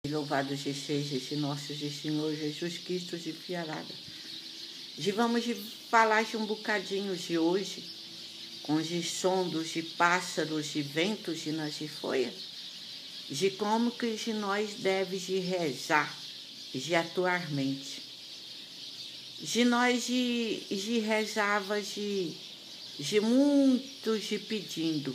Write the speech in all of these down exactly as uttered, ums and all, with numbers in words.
Louvado seja esse nosso Senhor Jesus Cristo de Fiarada. E vamos falar de um bocadinho de hoje, com os sondos de pássaros e ventos e nas folhas, de como que de nós deve de rezar, de atualmente. De nós de, de rezava de, de muitos de pedindo,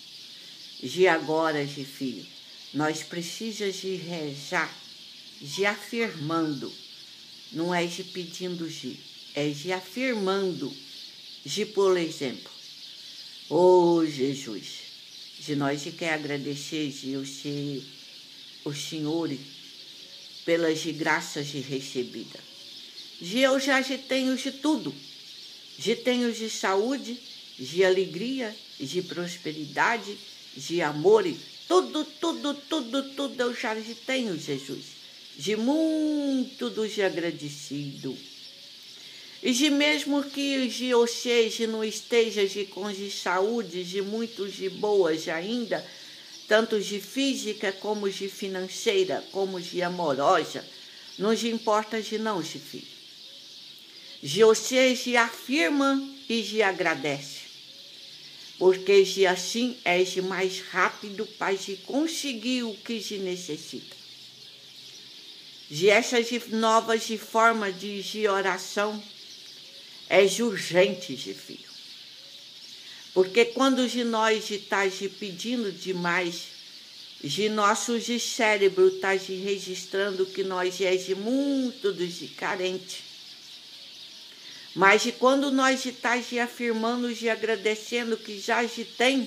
de agora de filho. Nós precisamos de rezar, de afirmando, não é de pedindo de, é de afirmando, de por exemplo, ô oh, Jesus, de nós de quer agradecer de o, se, o Senhor pelas de graças de recebida. De eu já de tenho de tudo, de tenho de saúde, de alegria, de prosperidade, de amor, tudo, tudo, tudo, tudo eu já tenho, Jesus. De muito de agradecido. E de mesmo que de ou seja, não esteja de com de saúde, de muitos de boas ainda, tanto de física como de financeira, como de amorosa, não de importa de não, de filho. De ou seja, afirma e de agradece. Porque de assim é de mais rápido para de conseguir o que se necessita. De essas de novas de forma de, de oração é de urgente, de filho. Porque quando de nós de tá de pedindo demais, de nosso de cérebro está de registrando que nós é de muito de carente. Mas de quando nós estamos afirmando e agradecendo que já se tem,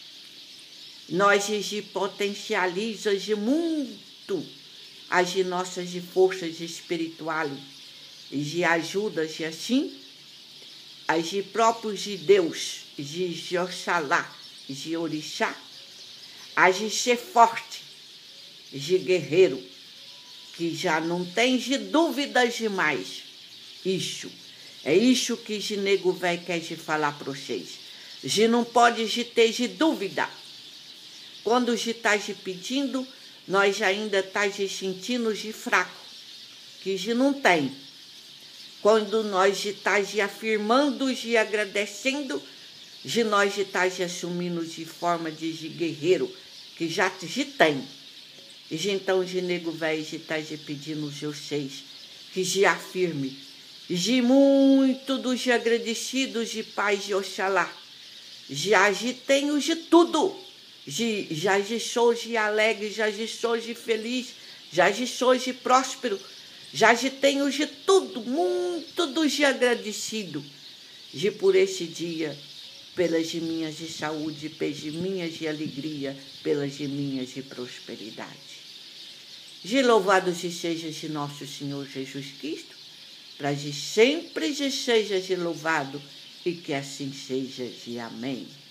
nós de potencializa de muito as de nossas de forças espirituais e de ajudas e assim, as de próprios de Deus, de Oxalá, de Orixá, as de ser forte, de guerreiro, que já não tem de dúvidas demais. Isso. É isso que o nego velho quer de falar para vocês. De não pode de ter de dúvida. Quando o está de pedindo, nós ainda está de sentindo de fraco, que de não tem. Quando nós está de afirmando, de agradecendo, de nós está de assumindo de forma de, de guerreiro, que já de tem. E então de nego velho de está de pedindo os vocês, que de afirme, de muito dos agradecidos de paz de Oxalá, já de tenho de tudo, de, já de sou de alegre, já de sou de feliz, já de sou de próspero, já de tenho de tudo, muito dos de agradecido, de por esse dia, pelas de minhas de saúde, pelas de minhas de alegria, pelas de minhas de prosperidade. De louvado seja de nosso Senhor Jesus Cristo, para que sempre seja de louvado e que assim seja de amém.